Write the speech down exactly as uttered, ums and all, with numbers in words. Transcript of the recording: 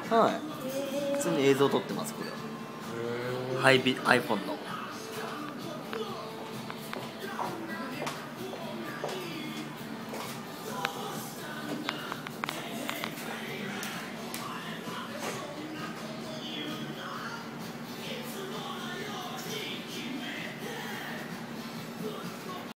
はい普通に映像撮ってますこれはハイビ iPhone の